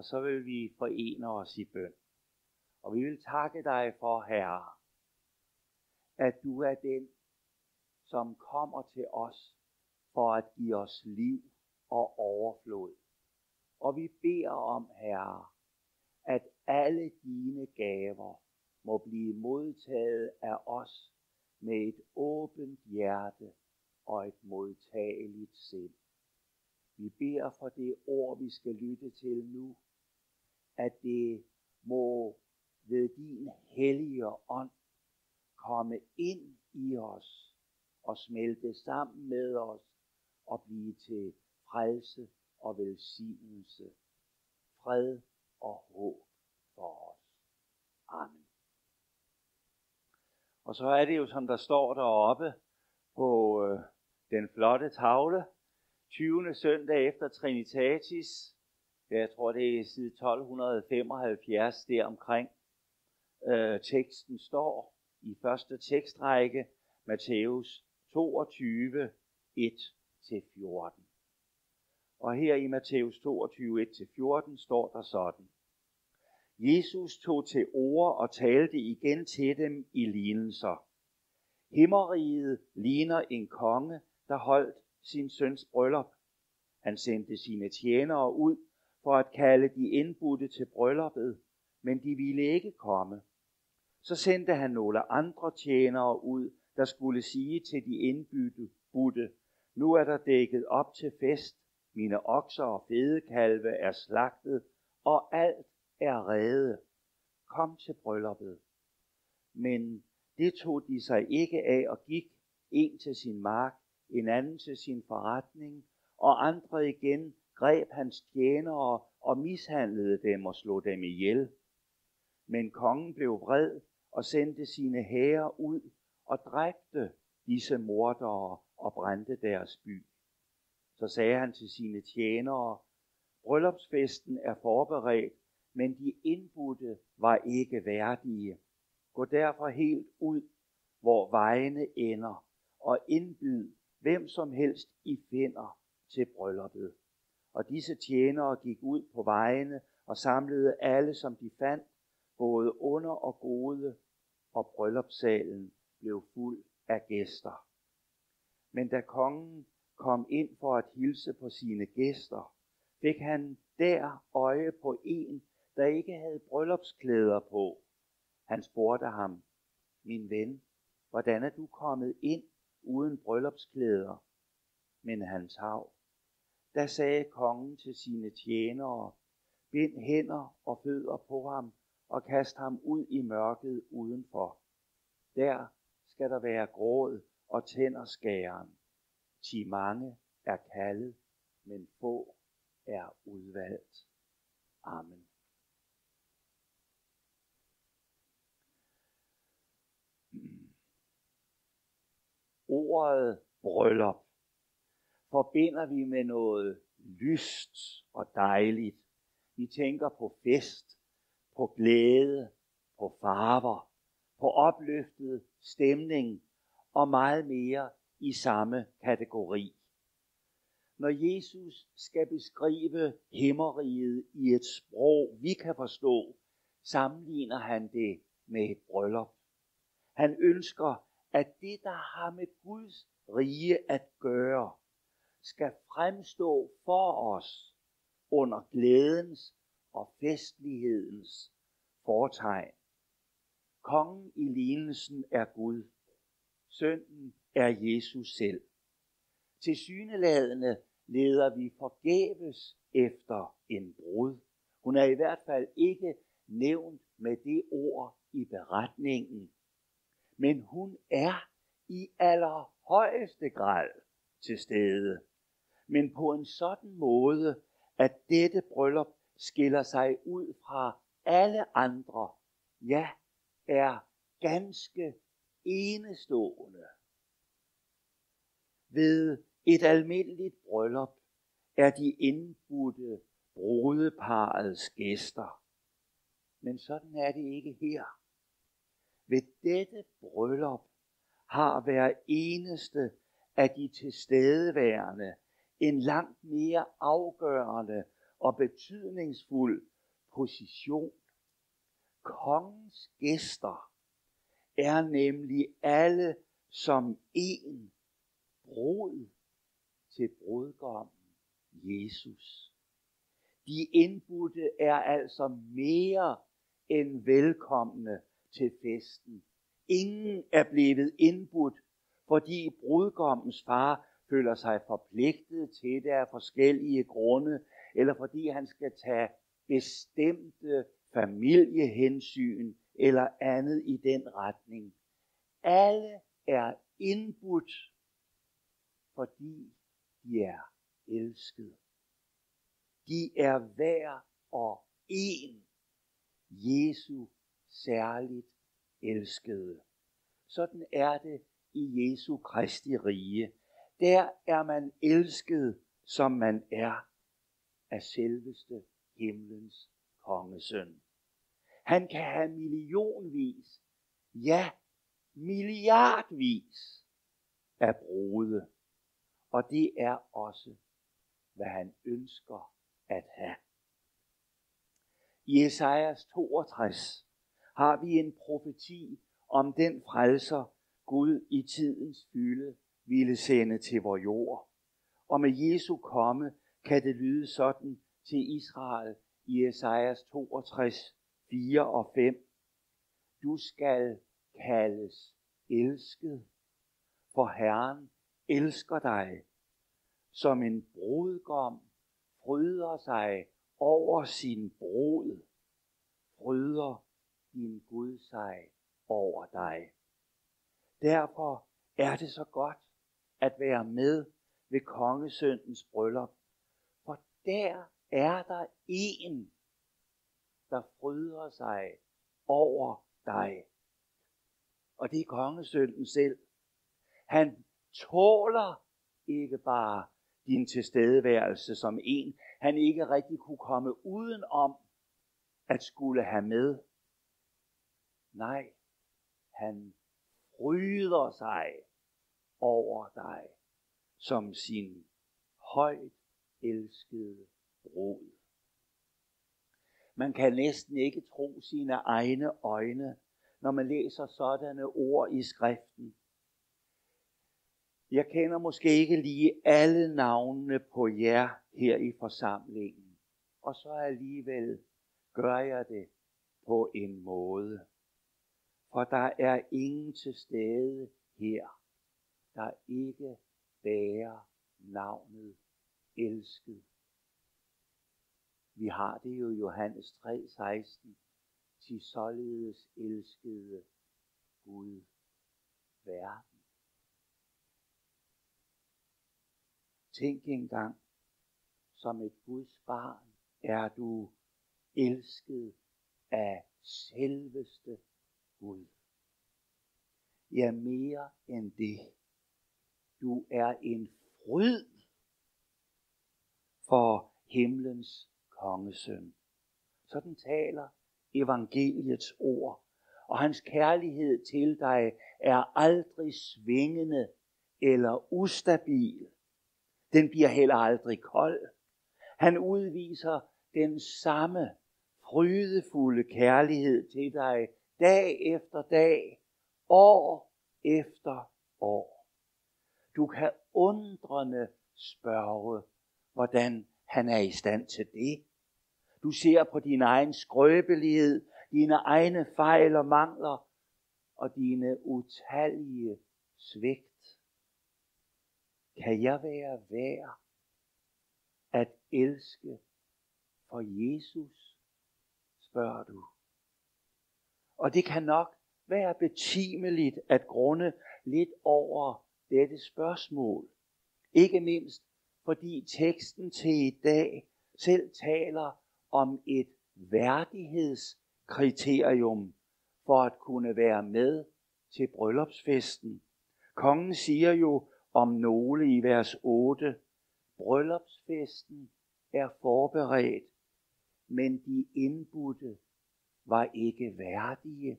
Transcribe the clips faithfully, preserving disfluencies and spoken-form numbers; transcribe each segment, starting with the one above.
Og så vil vi forene os i bøn. Og vi vil takke dig for, Herre, at du er den, som kommer til os for at give os liv og overflod. Og vi beder om, Herre, at alle dine gaver må blive modtaget af os med et åbent hjerte og et modtageligt sind. Vi beder for det ord, vi skal lytte til nu, at det må ved din hellige ånd komme ind i os og smelte sammen med os og blive til frelse og velsignelse, fred og håb for os. Amen. Og så er det jo, som der står deroppe på øh, den flotte tavle, tyvende søndag efter Trinitatis, jeg tror det er side tolv femoghalvfjerds deromkring, øh, teksten står i første tekstrække, Matthæus toogtyve, et til fjorten. Og her i Matthæus toogtyve, et til fjorten står der sådan. Jesus tog til orde og talte igen til dem i lignelser. Himmeriget ligner en konge, der holdt sin søns bryllup. Han sendte sine tjenere ud for at kalde de indbudte til brylluppet, men de ville ikke komme. Så sendte han nogle andre tjenere ud, der skulle sige til de indbudte, nu er der dækket op til fest, mine okser og fedekalve er slagtet, og alt er rede. Kom til brylluppet. Men det tog de sig ikke af og gik, en til sin mark, en anden til sin forretning, og andre igen greb hans tjenere og mishandlede dem og slog dem ihjel. Men kongen blev vred og sendte sine hære ud og dræbte disse mordere og brændte deres by. Så sagde han til sine tjenere, bryllupsfesten er forberedt, men de indbudte var ikke værdige. Gå derfor helt ud, hvor vejene ender, og indbyd hvem som helst I finder til brylluppet. Og disse tjenere gik ud på vejene og samlede alle, som de fandt, både onde og gode, og bryllupssalen blev fuld af gæster. Men da kongen kom ind for at hilse på sine gæster, fik han der øje på en, der ikke havde bryllupsklæder på. Han spurgte ham, min ven, hvordan er du kommet ind uden bryllupsklæder? Men han tav. Da sagde kongen til sine tjenere, bind hænder og fødder på ham og kast ham ud i mørket udenfor. Der skal der være gråd og tænderskæren. Ti mange er kaldet, men få er udvalgt. Amen. Ordet bryllup forbinder vi med noget lyst og dejligt. Vi tænker på fest, på glæde, på farver, på opløftet stemning og meget mere i samme kategori. Når Jesus skal beskrive himmeriget i et sprog, vi kan forstå, sammenligner han det med et bryllup. Han ønsker, at det, der har med Guds rige at gøre, skal fremstå for os under glædens og festlighedens fortegn. Kongen i lignelsen er Gud. Sønnen er Jesus selv. Tilsyneladende leder vi forgæves efter en brud. Hun er i hvert fald ikke nævnt med det ord i beretningen. Men hun er i allerhøjeste grad til stede. Men på en sådan måde, at dette bryllup skiller sig ud fra alle andre, ja, er ganske enestående. Ved et almindeligt bryllup er de indbudte brudeparrets gæster. Men sådan er det ikke her. Ved dette bryllup har hver eneste af de tilstedeværende en langt mere afgørende og betydningsfuld position. Kongens gæster er nemlig alle som en brud til brudgommen Jesus. De indbudte er altså mere end velkomne til festen. Ingen er blevet indbudt, fordi brudgommens far føler sig forpligtet til det af forskellige grunde, eller fordi han skal tage bestemte familiehensyn eller andet i den retning. Alle er indbudt, fordi de er elskede. De er hver og en Jesu særligt elskede. Sådan er det i Jesu Kristi rige. Der er man elsket, som man er af selveste himlens kongesøn. Han kan have millionvis, ja milliardvis af brude. Og det er også, hvad han ønsker at have. I Esajas toogtres har vi en profeti om den frelser, Gud i tidens fylde ville sende til vor jord. Og med Jesu komme kan det lyde sådan til Israel i Esajas toogtres, fire og fem. Du skal kaldes elsket, for Herren elsker dig, som en brudgom fryder sig over sin brud, fryder din Gud sig over dig. Derfor er det så godt at være med ved kongesønnens bryllup, for der er der en, der fryder sig over dig. Og det er kongesønnen selv. Han tåler ikke bare din tilstedeværelse som en, han ikke rigtig kunne komme uden om at skulle have med. Nej, han fryder sig over dig som sin højt elskede brud. Man kan næsten ikke tro sine egne øjne, når man læser sådanne ord i skriften. Jeg kender måske ikke lige alle navnene på jer her i forsamlingen, og så alligevel gør jeg det på en måde. For der er ingen til stede her, der ikke bærer navnet elsket. Vi har det jo i Johannes tre, seksten. Til således elskede Gud verden. Tænk engang, som et Guds barn er du elsket af selveste Gud. Ja, mere end det. Du er en fryd for himlens kongesøn. Sådan taler evangeliets ord. Og hans kærlighed til dig er aldrig svingende eller ustabil. Den bliver heller aldrig kold. Han udviser den samme frydefulde kærlighed til dig dag efter dag, år efter år. Du kan undrende spørge, hvordan han er i stand til det. Du ser på din egen skrøbelighed, dine egne fejl og mangler og dine utallige svigt. Kan jeg være værd at elske for Jesus, spørger du. Og det kan nok være betimeligt at grunde lidt over dette spørgsmål. Ikke mindst fordi teksten til i dag selv taler om et værdighedskriterium for at kunne være med til bryllupsfesten. Kongen siger jo om nogle i vers otte, bryllupsfesten er forberedt, men de indbudte var ikke værdige.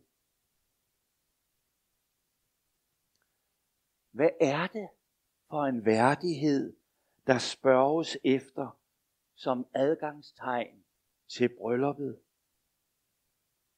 Hvad er det for en værdighed, der spørges efter som adgangstegn til brylluppet?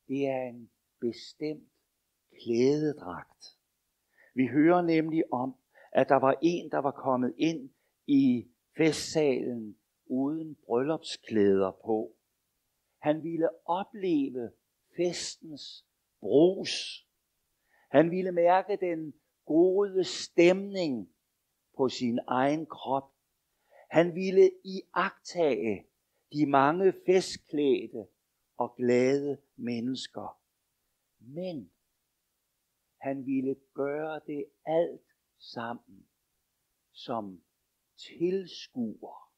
det er en bestemt klædedragt. Vi hører nemlig om, at der var en, der var kommet ind i festsalen uden bryllupsklæder på. Han ville opleve festens brus. Han ville mærke den gode stemning på sin egen krop. Han ville iagttage de mange festklædte og glade mennesker. Men han ville gøre det alt sammen som tilskuer,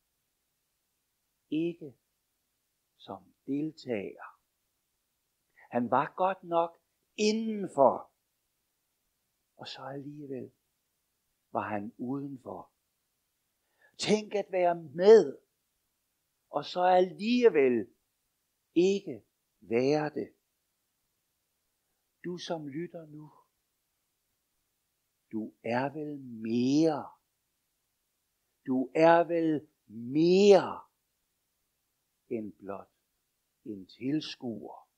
ikke som deltager. Han var godt nok indenfor, og så alligevel var han udenfor. Tænk at være med, og så alligevel ikke være det. Du som lytter nu, du er vel mere. Du er vel mere end blot en tilskuer.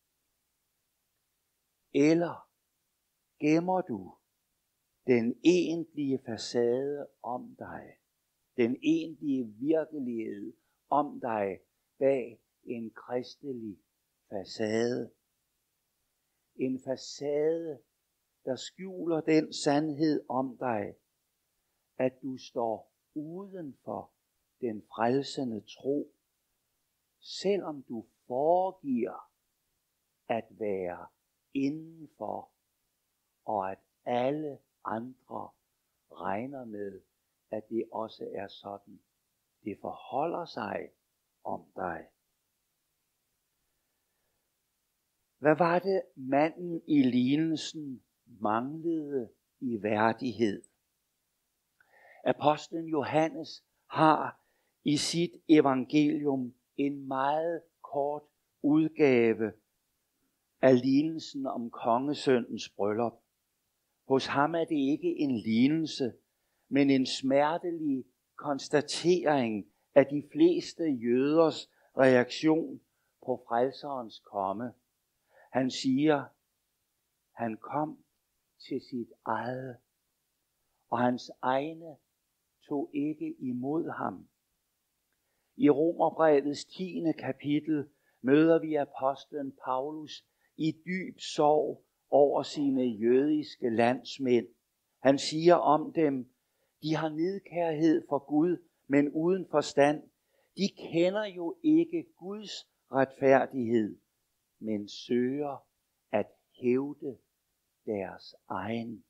Eller gemmer du den egentlige facade om dig, den egentlige virkelighed om dig bag en kristelig facade? En facade, der skjuler den sandhed om dig, at du står uden for den frelsende tro, selvom du foregiver at være indenfor, og at alle andre regner med, at det også er sådan, det forholder sig om dig. Hvad var det, manden i lignelsen manglede i værdighed? Apostlen Johannes har i sit evangelium en meget kort udgave af lignelsen om kongesønnens bryllup. Hos ham er det ikke en lignelse, men en smertelig konstatering af de fleste jøders reaktion på frelserens komme. Han siger, han kom til sit eget, og hans egne tog ikke imod ham. I Romerbrevets tiende kapitel møder vi apostlen Paulus i dyb sorg over sine jødiske landsmænd. Han siger om dem, de har nidkærhed for Gud, men uden forstand. De kender jo ikke Guds retfærdighed, men søger at hævde deres egen.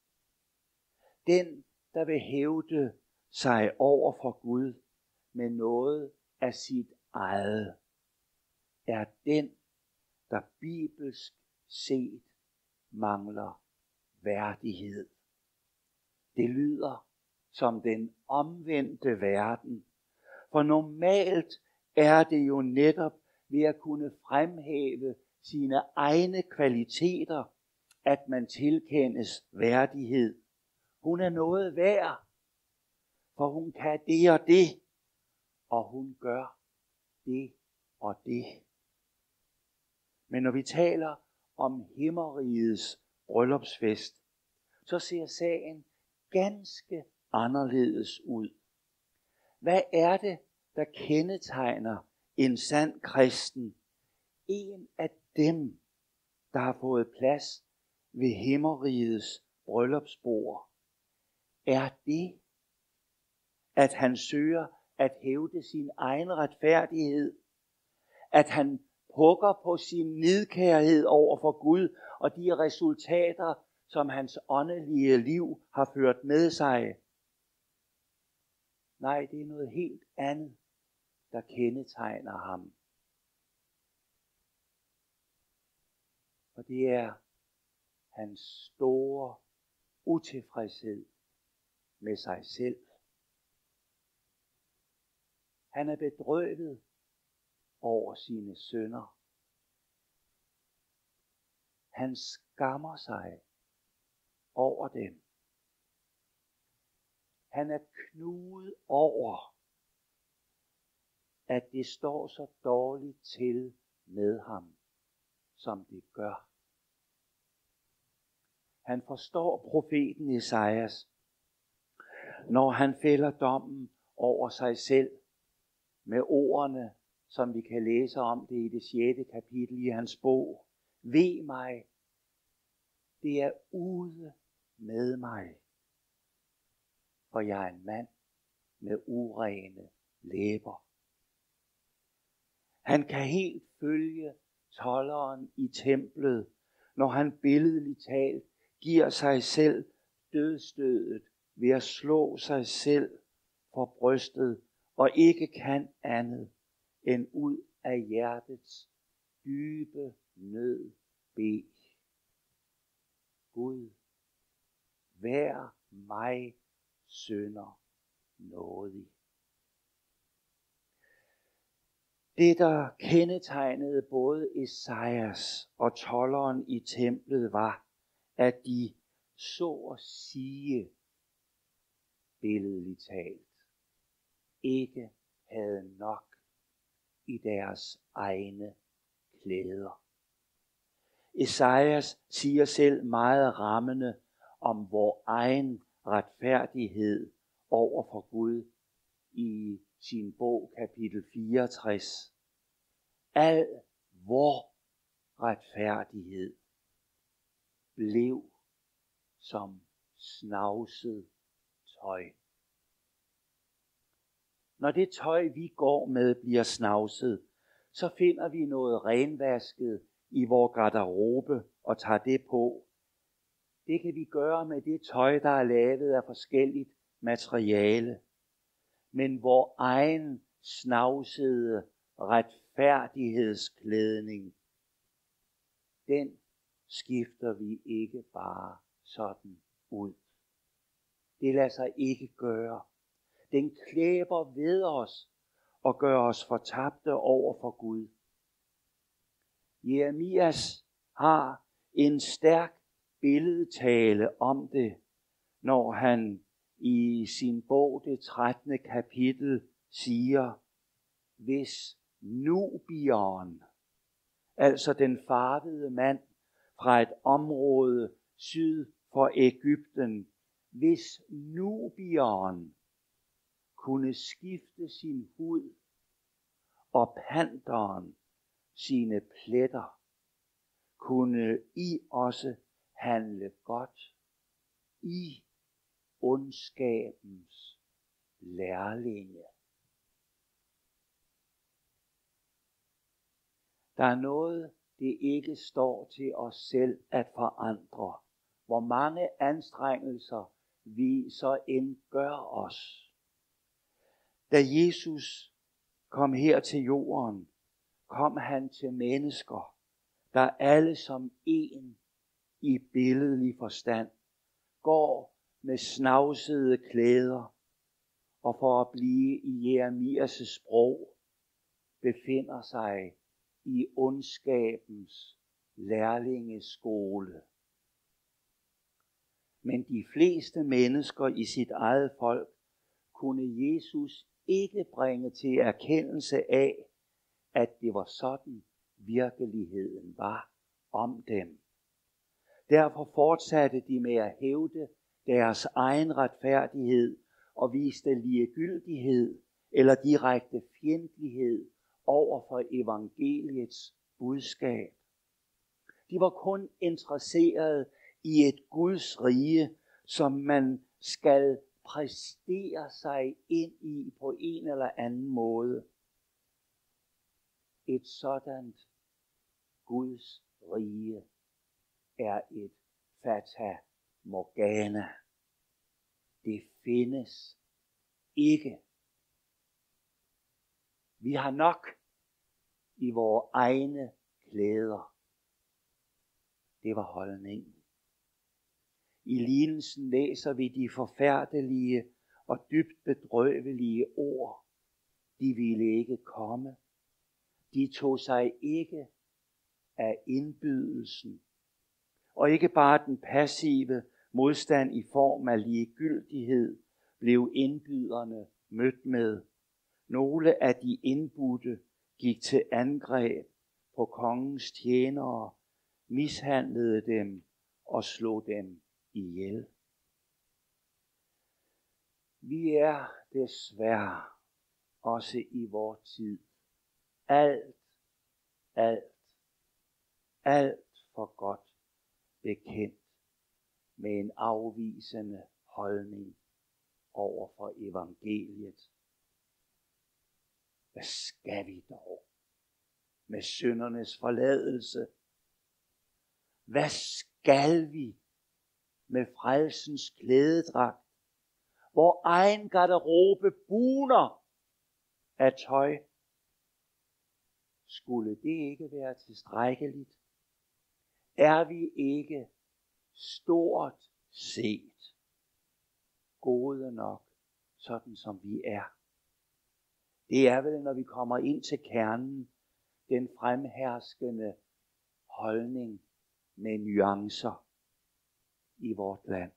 Den, der vil hævde sig over for Gud med noget af sit eget, er den, der bibelsk set mangler værdighed. Det lyder som den omvendte verden, for normalt er det jo netop ved at kunne fremhæve sine egne kvaliteter, at man tilkendes værdighed. Hun er noget værd, for hun kan det og det, og hun gør det og det. Men når vi taler om himmerigets bryllupsfest, så ser sagen ganske anderledes ud. Hvad er det, der kendetegner en sand kristen? En af dem, der har fået plads ved himmerigets bryllupsbord, er det, at han søger at hævde sin egen retfærdighed, at han hugger på sin nidkærhed over for Gud og de resultater, som hans åndelige liv har ført med sig. Nej, det er noget helt andet, der kendetegner ham. Og det er hans store utilfredshed med sig selv. Han er bedrøvet over sine synder. Han skammer sig over dem. Han er knuget over, at det står så dårligt til med ham som det gør. Han forstår profeten Esajas, når han fælder dommen over sig selv med ordene, som vi kan læse om det i det sjette kapitel i hans bog. Ve mig, det er ude med mig, for jeg er en mand med urene læber. Han kan helt følge tolderen i templet, når han billedligt talt giver sig selv dødsstødet ved at slå sig selv for brystet og ikke kan andet end ud af hjertets dybe nød bede. Gud, vær mig synder nådig. Det, der kendetegnede både Esajas og tolderen i templet, var, at de så at sige, billedligt talt, ikke havde nok i deres egne klæder. Esajas siger selv meget rammende om vor egen retfærdighed over for Gud i sin bog kapitel fireogtres. Al vor retfærdighed blev som snavset tøj. Når det tøj, vi går med, bliver snavset, så finder vi noget renvasket i vores garderobe og tager det på. Det kan vi gøre med det tøj, der er lavet af forskelligt materiale. Men vor egen snavsede retfærdighedsklædning, den skifter vi ikke bare sådan ud. Det lader sig ikke gøre. Den klæber ved os og gør os fortabte over for Gud. Jeremias har en stærk billedtale om det, når han i sin bog, det trettende kapitel, siger, hvis Nubion, altså den farvede mand fra et område syd for Egypten, hvis Nubion kunne skifte sin hud, og panteren sine pletter, kunne I også handle godt i ondskabens lærlinge. Der er noget, det ikke står til os selv at forandre. Hvor mange anstrengelser vi så end gør os. Da Jesus kom her til jorden, kom han til mennesker, der alle som en i billedlig forstand går med snavsede klæder og for at blive i Jeremias sprog befinder sig i ondskabens lærlingeskole. Men de fleste mennesker i sit eget folk kunne Jesus ikke bringe til erkendelse af, at det var sådan virkeligheden var om dem. Derfor fortsatte de med at hævde deres egen retfærdighed og viste ligegyldighed eller direkte fjendtlighed over for evangeliets budskab. De var kun interesserede i et Guds rige, som man skal præstere sig ind i på en eller anden måde. Et sådant Guds rige er et fata morgana. Det findes ikke. Vi har nok i vores egne klæder. Det var holdningen. I lignelsen læser vi de forfærdelige og dybt bedrøvelige ord. De ville ikke komme. De tog sig ikke af indbydelsen. Og ikke bare den passive modstand i form af ligegyldighed blev indbyderne mødt med. Nogle af de indbudte gik til angreb på kongens tjenere, mishandlede dem og slog dem ihjel. Vi er desværre også i vor tid alt, alt, alt for godt bekendt med en afvisende holdning over for evangeliet. Hvad skal vi dog med syndernes forladelse? Hvad skal vi med frelsens klædedragt, hvor egen garderobe buner af tøj? Skulle det ikke være tilstrækkeligt? Er vi ikke stort set gode nok, sådan som vi er? Det er vel, når vi kommer ind til kernen, den fremherskende holdning med nuancer i vort land.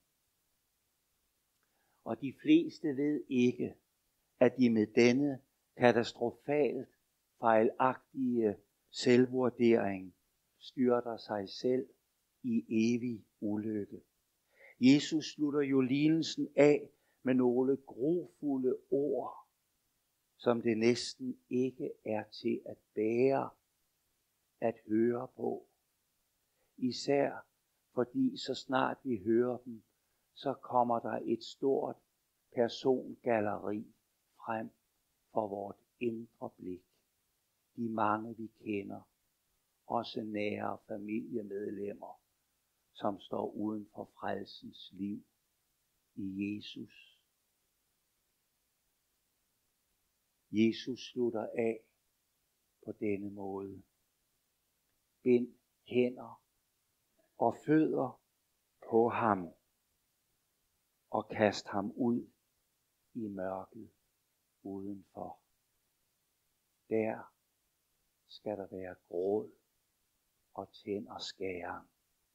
Og de fleste ved ikke, at de med denne katastrofalt fejlagtige selvvurdering styrter sig selv i evig ulykke. Jesus slutter jo lignelsen af med nogle grufulde ord, som det næsten ikke er til at bære at høre på. Især fordi så snart vi hører dem, så kommer der et stort persongalleri frem for vort indre blik. De mange vi kender, også nære familiemedlemmer, som står uden for frelsens liv i Jesus. Jesus slutter af på denne måde. Bind hænder og fødder på ham og kast ham ud i mørket udenfor. Der skal der være gråd og tænder skæren.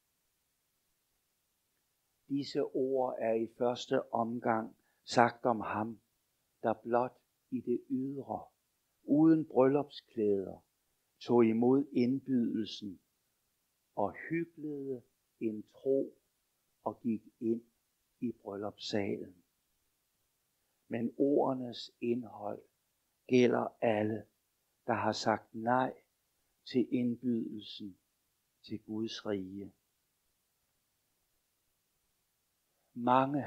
Disse ord er i første omgang sagt om ham, der blot i det ydre, uden bryllupsklæder, tog imod indbydelsen og hyklede en tro og gik ind i bryllupssalen. Men ordenes indhold gælder alle, der har sagt nej til indbydelsen til Guds rige. Mange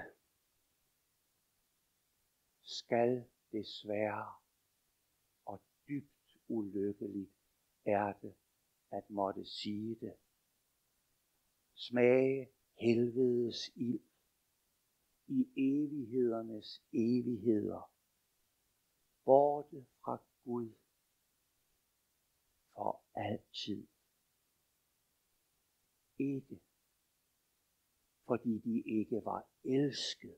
skal desværre, og dybt ulykkeligt er det at måtte sige det, smage helvedes ild i evighedernes evigheder, borte fra Gud for altid. Ikke fordi de ikke var elsket,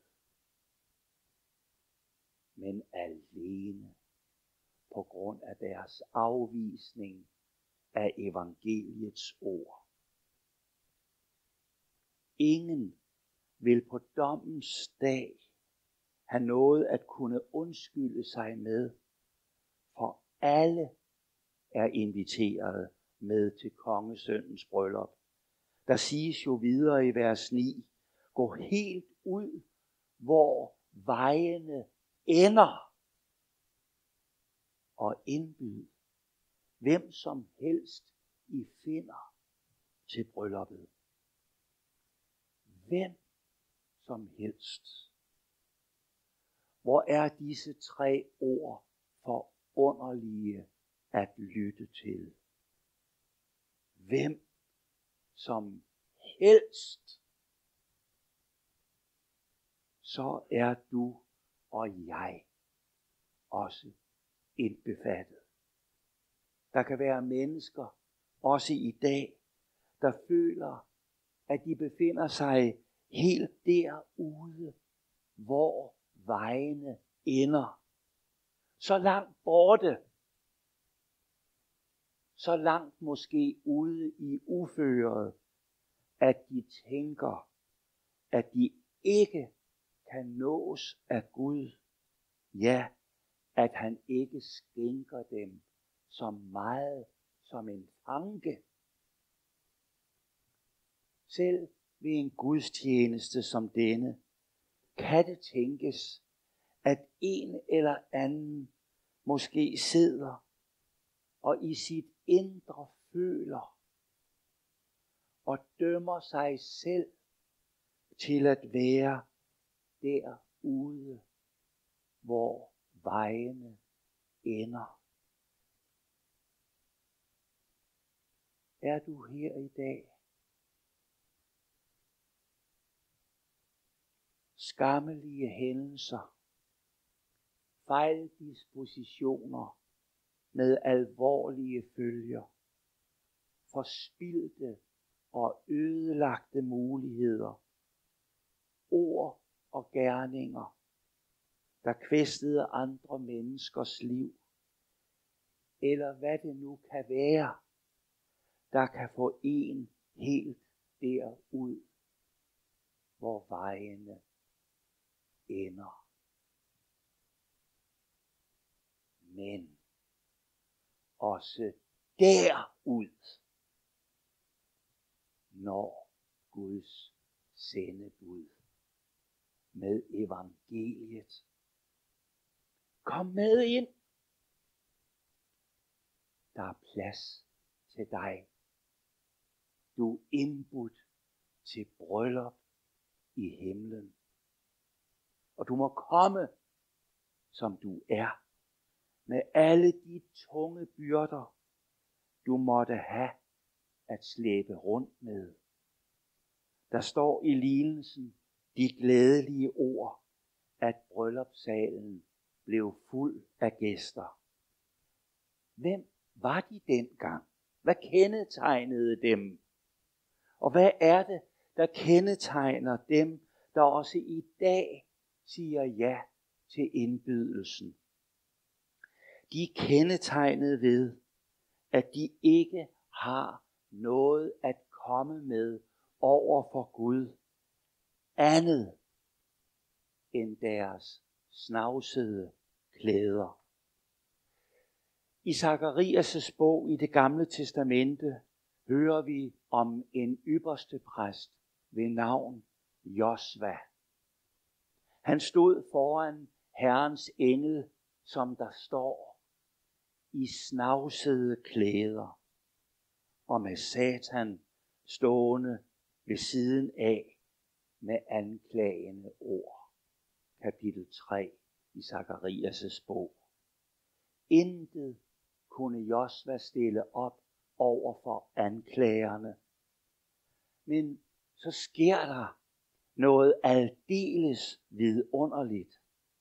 men alene på grund af deres afvisning af evangeliets ord. Ingen vil på dommens dag have noget at kunne undskylde sig med, for alle er inviteret med til kongesønnens bryllup. Der siges jo videre i vers ni, gå helt ud, hvor vejene ender, og indbyd hvem som helst I finder til brylluppet. Hvem som helst. Hvor er disse tre ord forunderlige at lytte til? Hvem som helst. Så er du og jeg også indbefattet. Der kan være mennesker, også i dag, der føler, at de befinder sig helt derude, hvor vejene ender. Så langt borte, så langt måske ude i uføret, at de tænker, at de ikke kan nås af Gud. Ja, at han ikke skænker dem så meget som en tanke. Selv ved en gudstjeneste som denne, kan det tænkes, at en eller anden måske sidder og i sit indre føler og dømmer sig selv til at være derude, hvor vejene ender. Er du her i dag? Skammelige hændelser, fejldispositioner med alvorlige følger, forspildte og ødelagte muligheder, ord og gerninger, der kvæstede andre menneskers liv, eller hvad det nu kan være, der kan få en helt derud, hvor vejene ender. Men også derud når Guds sendebud med evangeliet. Kom med ind. Der er plads til dig. Du er indbudt til bryllup i himlen. Og du må komme, som du er, med alle de tunge byrder, du måtte have at slæbe rundt med. Der står i lignelsen de glædelige ord, at bryllupssalen blev fuld af gæster. Hvem var de dengang? Hvad kendetegnede dem? Og hvad er det, der kendetegner dem, der også i dag siger ja til indbydelsen? De er kendetegnet ved, at de ikke har noget at komme med over for Gud, andet end deres snavsede klæder. I Zakarias' bog i Det Gamle Testamente hører vi om en ypperste præst ved navn Josva. Han stod foran Herrens engel, som der står, i snavsede klæder, og med Satan stående ved siden af med anklagende ord. Kapitel tre i Zakarias' bog. Intet kunne Josva stille op over for anklagerne. Men så sker der noget aldeles vidunderligt.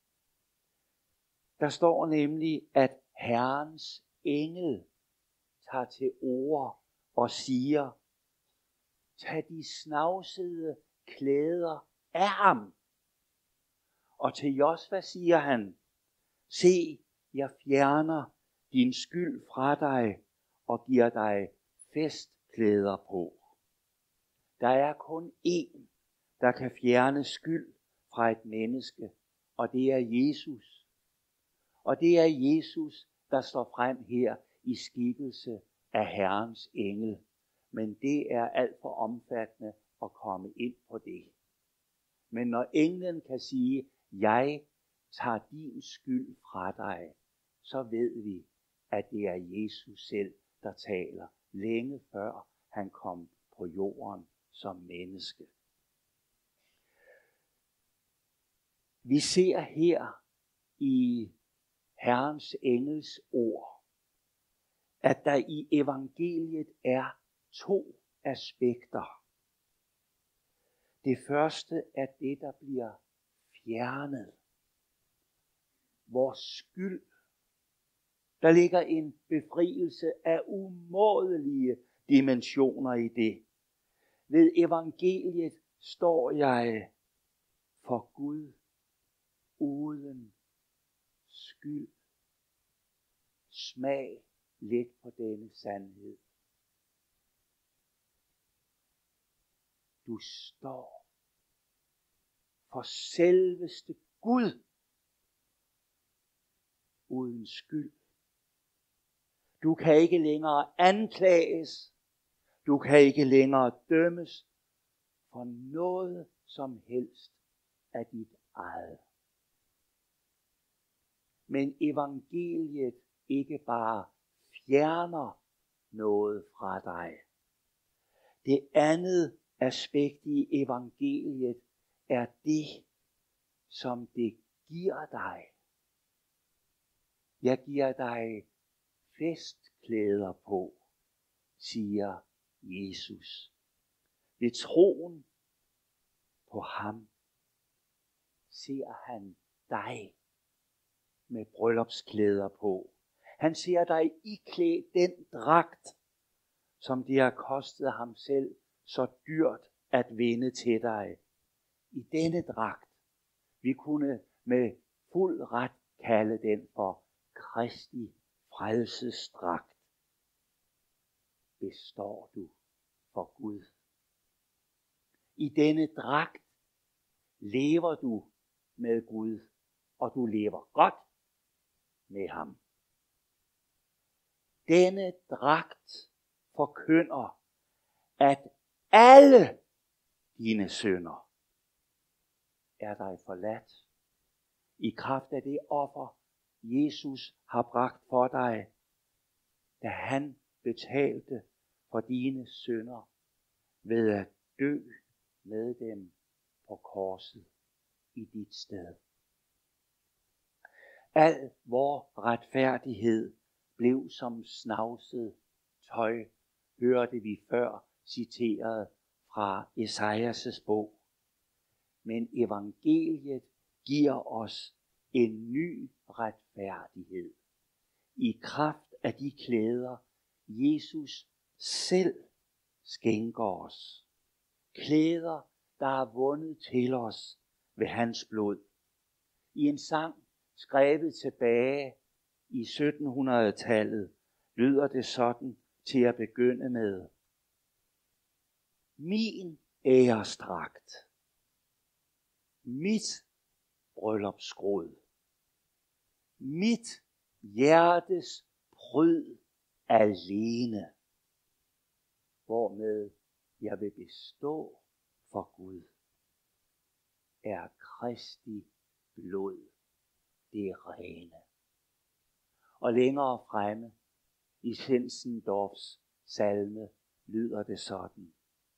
Der står nemlig, at Herrens engel tager til orde og siger, tag de snavsede klæder af ham. Og til Josva siger han, se, jeg fjerner din skyld fra dig og giver dig festklæder på. Der er kun én, der kan fjerne skyld fra et menneske, og det er Jesus. Og det er Jesus, der står frem her i skikkelse af Herrens engel. Men det er alt for omfattende at komme ind på det. Men når englen kan sige, jeg tager din skyld fra dig, så ved vi, at det er Jesus selv, der taler, længe før han kom på jorden som menneske. Vi ser her i Herrens engels ord, at der i evangeliet er to aspekter. Det første er det, der bliver fjernet. Vores skyld. Der ligger en befrielse af umådelige dimensioner i det. Ved evangeliet står jeg for Gud uden skyld. Smag lidt på denne sandhed. Du står for selveste Gud uden skyld. Du kan ikke længere anklages. Du kan ikke længere dømmes for noget som helst af dit eget. Men evangeliet ikke bare fjerner noget fra dig. Det andet aspekt i evangeliet er det, som det giver dig. Jeg giver dig festklæder på, siger Jesus. Ved troen på ham ser han dig med bryllupsklæder på. Han ser dig iklædt den dragt, som det har kostet ham selv så dyrt at vinde til dig. I denne dragt, vi kunne med fuld ret kalde den for Kristi frelsesdragt, består du for Gud. I denne dragt lever du med Gud, og du lever godt med ham. Denne dragt forkynder, at alle dine synder er dig forladt i kraft af det offer, Jesus har bragt for dig, da han betalte for dine synder ved at dø med dem på korset i dit sted. Al vor retfærdighed blev som snavset tøj, hørte vi før citeret fra Esajas' bog. Men evangeliet giver os en ny retfærdighed i kraft af de klæder, Jesus selv skænker os. Klæder, der er vundet til os ved hans blod. I en sang skrevet tilbage i syttenhundredetallet lyder det sådan til at begynde med: min æresdragt, mit bryllupsgråd, mit hjertes pryd alene, hvormed jeg vil bestå for Gud, er Kristi blod det rene. Og længere fremme i Zinzendorfs salme lyder det sådan: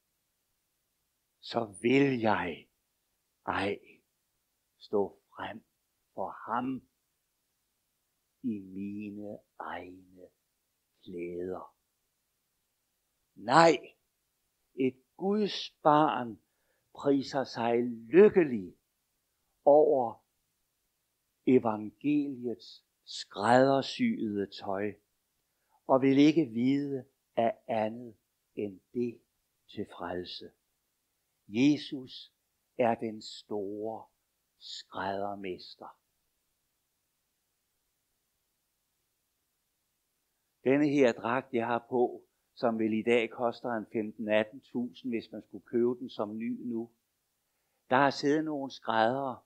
så vil jeg ej stå frem for ham i mine egne klæder. Nej, et Guds barn priser sig lykkelig over evangeliets skræddersyede tøj, og vil ikke vide af andet end det til frelse. Jesus er den store skræddermester. Denne her dragt, jeg har på, som vel i dag koster en femten til atten tusind, hvis man skulle købe den som ny nu. Der har siddet nogle skræddere.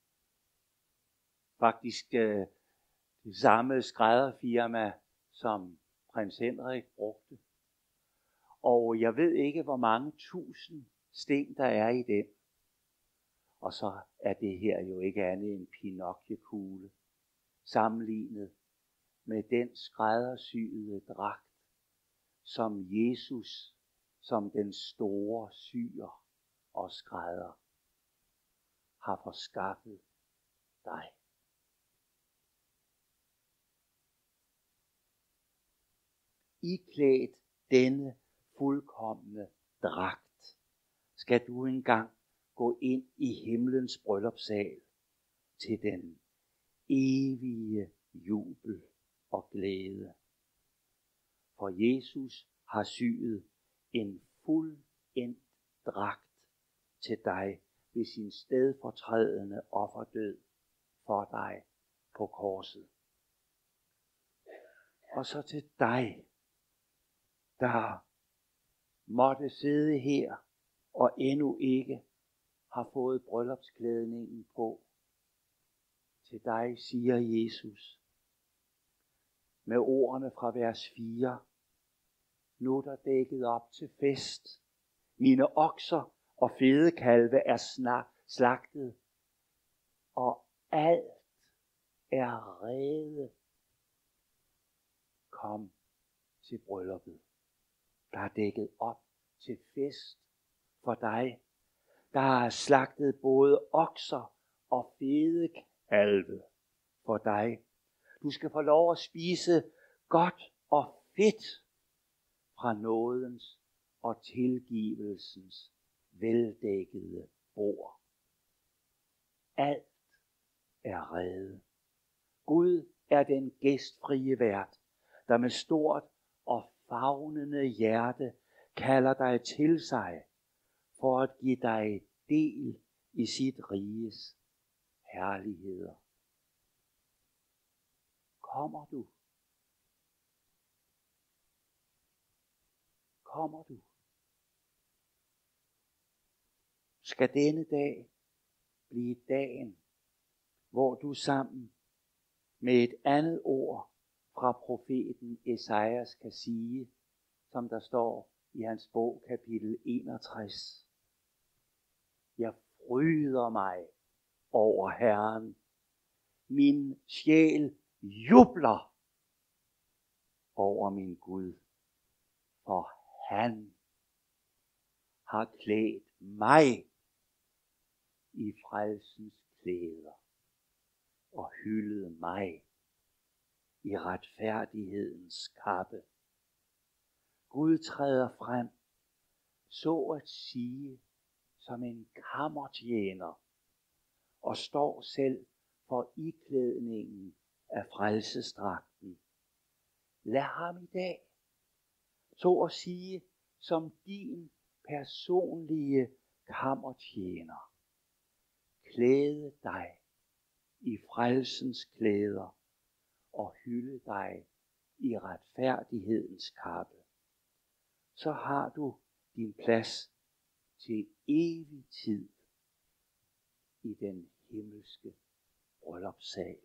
Faktisk øh, det samme skrædderfirma, som prins Henrik brugte. Og jeg ved ikke, hvor mange tusind sten, der er i den. Og så er det her jo ikke andet end Pinocchio-kugle, sammenlignet med den skræddersyede dragt, som Jesus, som den store syer og skrædder, har forskaffet dig. Iklædt denne fuldkomne dragt, skal du engang gå ind i himlens bryllupssal til den evige jubel og glæde. For Jesus har syet en fuldendt dragt til dig ved sin stedfortrædende offerdød for dig på korset. Og så til dig, der måtte sidde her og endnu ikke har fået bryllupsklædningen på. Til dig siger Jesus: med ordene fra vers fire. Nu er der dækket op til fest. Mine okser og fedekalve er snak, slagtet, og alt er rede. Kom til brylluppet. Der er dækket op til fest for dig. Der er slagtet både okser og fedekalve for dig. Du skal få lov at spise godt og fedt fra nådens og tilgivelsens veldækkede bord. Alt er rede. Gud er den gæstfrie vært, der med stort og favnende hjerte kalder dig til sig for at give dig del i sit riges herligheder. Kommer du? Kommer du? Skal denne dag blive dagen, hvor du sammen med et andet ord fra profeten Esajas kan sige, som der står i hans bog kapitel enogtres. Jeg fryder mig over Herren. Min sjæl jubler over min Gud, for han har klædt mig i frelsens klæder og hyldet mig i retfærdighedens kappe. Gud træder frem, så at sige, som en kammertjener, og står selv for iklædningen af frelsesdragten. Lad ham i dag, så at sige, som din personlige kammertjener, klæde dig i frelsens klæder og hylde dig i retfærdighedens kappe. Så har du din plads til evig tid i den himmelske bryllupssal.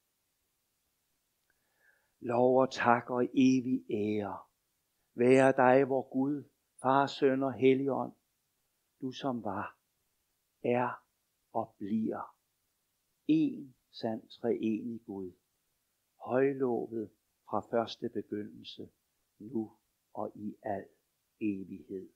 Lov og tak og evig ære være dig, vor Gud, Far, Søn og Helligånd, du som var, er og bliver en sand treenig Gud, højlovet fra første begyndelse, nu og i al evighed.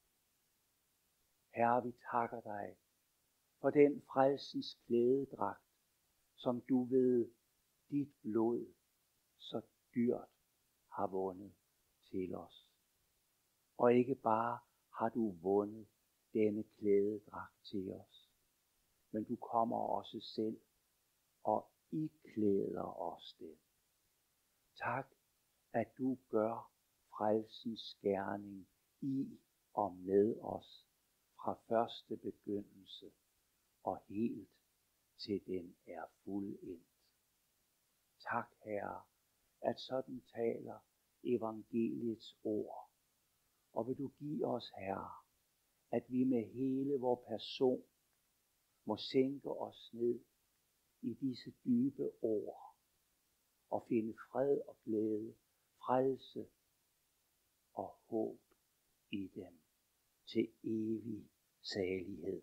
Herre, vi takker dig for den frelsens klædedragt, som du ved dit blod så dyrt har vundet til os. Og ikke bare har du vundet denne klædedragt til os, men du kommer også selv og iklæder os den. Tak, at du gør frelsens gerning i og med os fra første begyndelse og helt til den er fuldendt. Tak, Herre, at sådan taler evangeliets ord. Og vil du give os, Herre, at vi med hele vor person må sænke os ned i disse dybe ord og finde fred og glæde, frelse og håb i dem til evig salighed.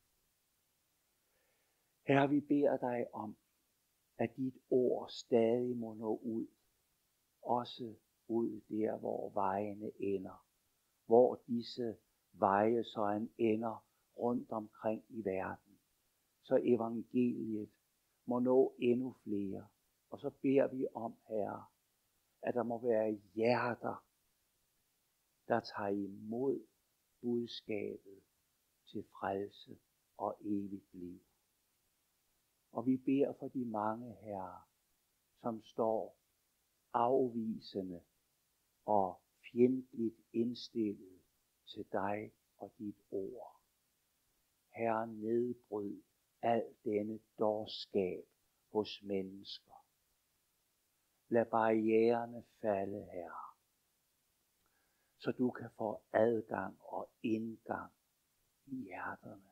Herre, vi beder dig om, at dit ord stadig må nå ud, også ud der, hvor vejene ender, hvor disse veje så en ender rundt omkring i verden, så evangeliet må nå endnu flere. Og så beder vi om, Herre, at der må være hjerter, der tager imod budskabet til frelse og evigt liv. Og vi beder for de mange, Herre, som står afvisende og fjendtligt indstillet til dig og dit ord. Herre, nedbryd al denne dårskab hos mennesker. Lad barriererne falde, Herre, så du kan få adgang og indgang i hjerterne.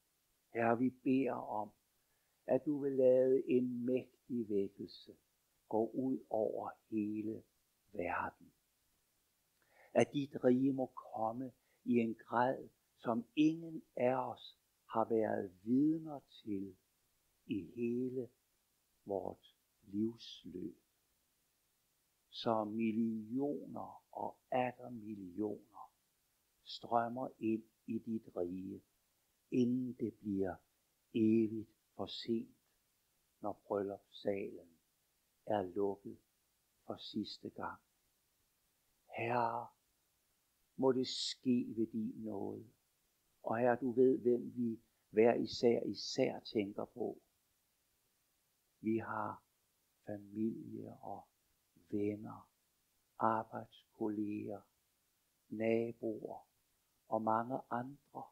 Herre, vi beder om, at du vil lade en mægtig vækkelse går ud over hele verden. At dit rige må komme i en grad, som ingen af os har været vidner til i hele vort livsløb. Så millioner og atter millioner strømmer ind i dit rige, inden det bliver evigt for sent, når bryllupssalen er lukket for sidste gang. Herre, må det ske ved din nåde. Og Herre, du ved, hvem vi hver især især tænker på. Vi har familie og venner, arbejdskolleger, naboer og mange andre,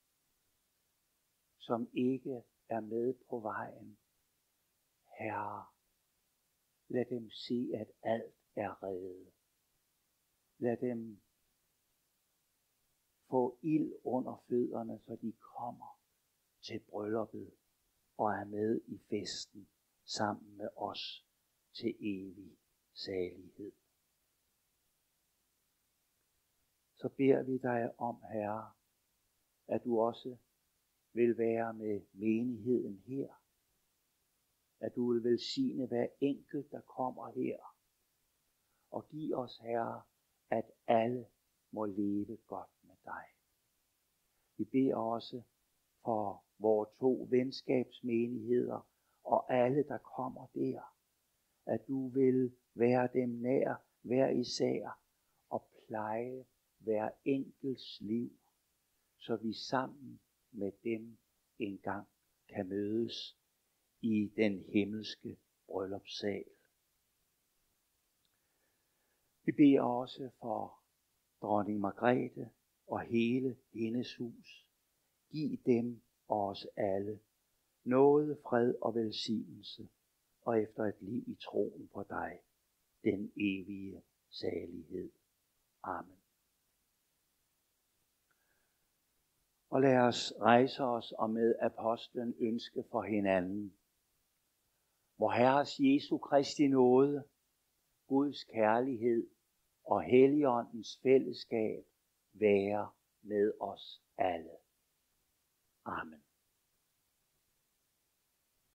som ikke er med på vejen. Herre, lad dem se, at alt er reddet. Lad dem få ild under fødderne, så de kommer til brylluppet og er med i festen sammen med os til evig salighed. Så beder vi dig om, Herre, at du også vil være med menigheden her. At du vil velsigne hver enkelt, der kommer her. Og giv os, Herre, at alle må leve godt med dig. Vi beder også for vores to venskabsmenigheder og alle, der kommer der, at du vil være dem nær hver især og pleje hver enkelts liv, så vi sammen med dem engang kan mødes i den himmelske bryllupssal. Vi beder også for dronning Margrethe og hele hendes hus. Giv dem og os alle nåde, fred og velsignelse, og efter et liv i troen på dig, den evige salighed. Amen. Og lad os rejse os og med apostlen ønske for hinanden. Vor Herres Jesu Kristi nåde, Guds kærlighed og Helligåndens fællesskab være med os alle. Amen.